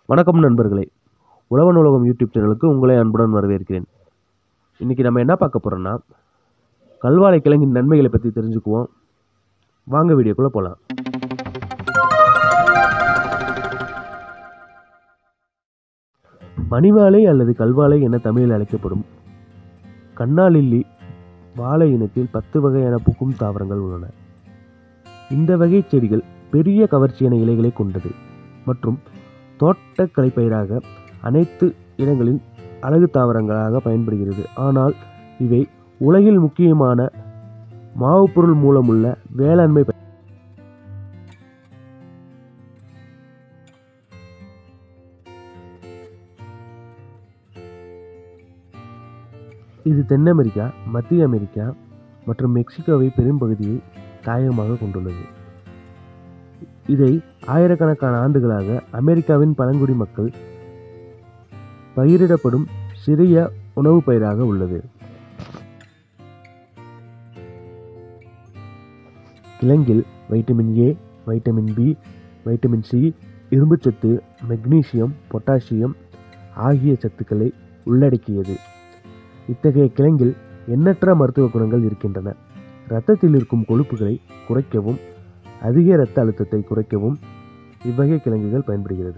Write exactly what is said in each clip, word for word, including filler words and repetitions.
வணக்கம் நண்பர்களே, உழவன் உலகம் யூடியூப் சேனலுக்கு உங்களை அன்புடன் வரவேற்கிறேன். இன்றைக்கி நம்ம என்ன பார்க்க போகிறோன்னா, கல்வாழை கிழங்கின் நன்மைகளை பற்றி தெரிஞ்சுக்குவோம். வாங்க வீடியோக்குள்ளே போகலாம். மணிவாழை அல்லது கல்வாழை என தமிழில் அழைக்கப்படும் கண்ணாலில்லி வாழை இனத்தில் பத்து வகையான பூக்கும் தாவரங்கள் உள்ளன. இந்த வகை செடிகள் பெரிய கவர்ச்சியான இலைகளை கொண்டது மற்றும் தோட்டக்கலை பயிராக அனைத்து இடங்களில் அழகு தாவரங்களாக பயன்படுகிறது. ஆனால் இவை உலகில் முக்கியமான மாவு பொருள் மூலமுள்ள வேளாண்மை. இது தென் அமெரிக்கா, மத்திய அமெரிக்கா மற்றும் மெக்சிகோவை பெரும்பகுதியை தாயகமாக கொண்டுள்ளது. இதை ஆயிரக்கணக்கான ஆண்டுகளாக அமெரிக்காவின் பழங்குடி மக்கள் பயிரிடப்படும் சிறிய உணவு பயிராக உள்ளது. கிழங்கில் vitamin A, vitamin B, vitamin C, இரும்புச்சத்து, மெக்னீசியம், பொட்டாசியம் ஆகிய சத்துக்களை உள்ளடக்கியது. இத்தகைய கிழங்கில் எண்ணற்ற மருத்துவ குணங்கள் இருக்கின்றன. இரத்தத்தில் இருக்கும் கொழுப்புகளை குறைக்கவும் அதிக இரத்த அழுத்தத்தை குறைக்கவும் இவ்வகை கிழங்குகள் பயன்படுகிறது.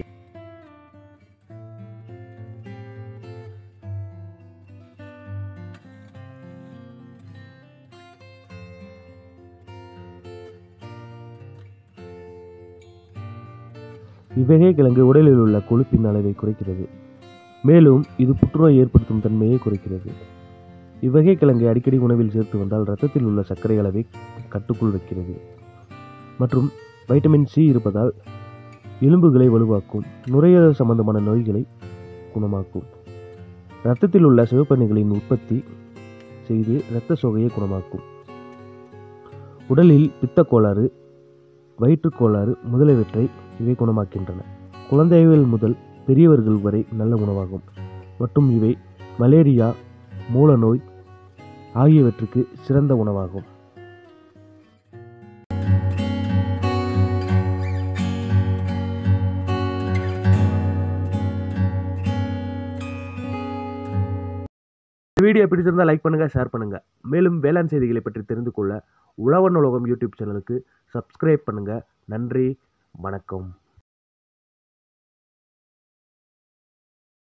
இவ்வகை கிழங்கு உடலில் உள்ள கொழுப்பின் அளவை குறைக்கிறது. மேலும் இது புற்றுநோய் ஏற்படுத்தும் தன்மையை குறைக்கிறது. இவ்வகை கிழங்கை அடிக்கடி உணவில் சேர்த்து வந்தால் இரத்தத்தில் உள்ள சர்க்கரை அளவை கட்டுக்குள் வைக்கிறது. மற்றும் வைட்டமின் சி இருப்பதால் எலும்புகளை வலுவாக்கும், நுரையீரல் சம்பந்தமான நோய்களை குணமாக்கும், இரத்தத்தில் உள்ள சிவப்பணுக்களின் உற்பத்தி செய்து இரத்த சோகையை குணமாக்கும், உடலில் பித்த கோளாறு, வயிற்றுக் கோளாறு முதலியவற்றை இவை குணமாக்கின்றன. குழந்தைகள் முதல் பெரியவர்கள் வரை நல்ல உணவாகும். மற்றும் இவை மலேரியா, மூல நோய் ஆகியவற்றுக்கு சிறந்த உணவாகும். வீடியோ பிடிச்சிருந்தால் லைக் பண்ணுங்கள், ஷேர் பண்ணுங்கள். மேலும் வேளாண் செய்திகளை பற்றி தெரிந்து கொள்ள உழவன் உலகம் யூடியூப் சேனலுக்கு சப்ஸ்கிரைப் பண்ணுங்கள். நன்றி, வணக்கம்.